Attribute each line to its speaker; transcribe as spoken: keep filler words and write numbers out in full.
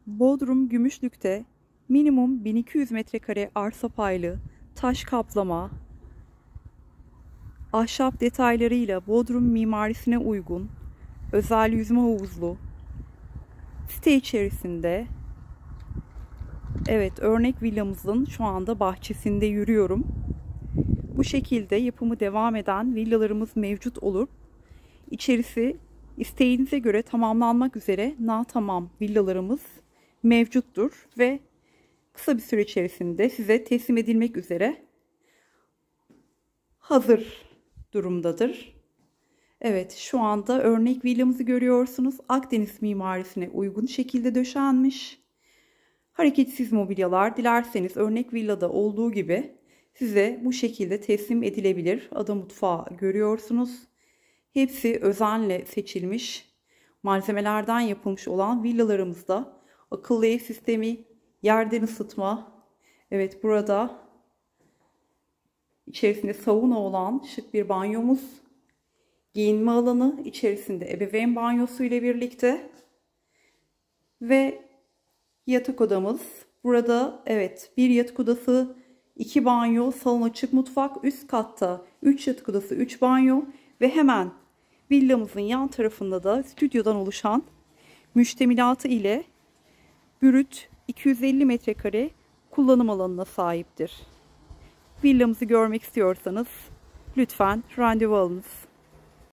Speaker 1: Bodrum Gümüşlük'te minimum bin iki yüz metrekare arsa paylı, taş kaplama, ahşap detaylarıyla Bodrum mimarisine uygun, özel yüzme havuzlu, site içerisinde, evet, örnek villamızın şu anda bahçesinde yürüyorum. Bu şekilde yapımı devam eden villalarımız mevcut olup, içerisi isteğinize göre tamamlanmak üzere natamam villalarımız mevcuttur ve kısa bir süre içerisinde size teslim edilmek üzere hazır durumdadır. Evet, şu anda örnek villamızı görüyorsunuz. Akdeniz mimarisine uygun şekilde döşenmiş. Hareketsiz mobilyalar, dilerseniz örnek villada olduğu gibi size bu şekilde teslim edilebilir. Ada mutfağı görüyorsunuz. Hepsi özenle seçilmiş malzemelerden yapılmış olan villalarımızda akıllı ev sistemi, yerden ısıtma. Evet, burada içerisinde sauna olan şık bir banyomuz, giyinme alanı, içerisinde ebeveyn banyosu ile birlikte ve yatak odamız. Burada evet, bir yatak odası, iki banyo, salon, açık mutfak, üst katta üç yatak odası, üç banyo ve hemen villamızın yan tarafında da stüdyodan oluşan müştemilatı ile brüt iki yüz elli metrekare kullanım alanına sahiptir. Villamızı görmek istiyorsanız lütfen randevu alınız.